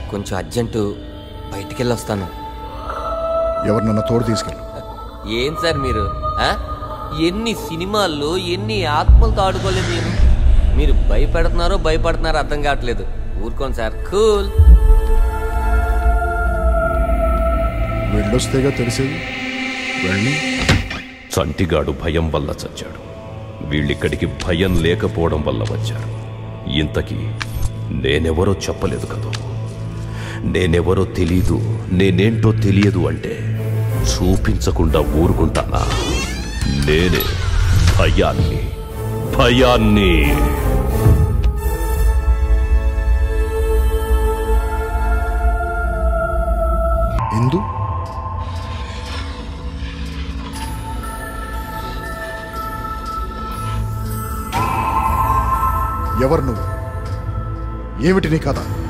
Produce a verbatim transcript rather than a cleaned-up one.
కొంచెం అర్జెంటు, బయటికి వెళ్ళి వస్తాను. ఎవరినన్నా తోడు తీసుకెళ్ళు. ఏం సార్ మీరు ఎన్ని సినిమాల్లో ఎన్ని ఆత్మలతో ఆడుకోలేదు నేను. మీరు భయపెడుతున్నారో భయపడుతున్నారో అర్థం కావట్లేదు. ఊరుకోండి సార్, కూల్. వెళ్ళొస్తేగా తెలిసేది. వెళ్ళి చంటిగాడు భయం వల్ల చచ్చాడు, వీళ్ళిక్కడికి భయం లేకపోవడం వల్ల వచ్చారు. ఇంతకీ నేనెవరో చెప్పలేదు కదా. నేనెవరో తెలీదు, నేనేంటో తెలియదు అంటే చూపించకుండా ఊరుకుంటానా? నేనే భయాన్ని భయాన్ని ఇందు ఎవరు నువ్వు? ఏమిటి నీ కథ?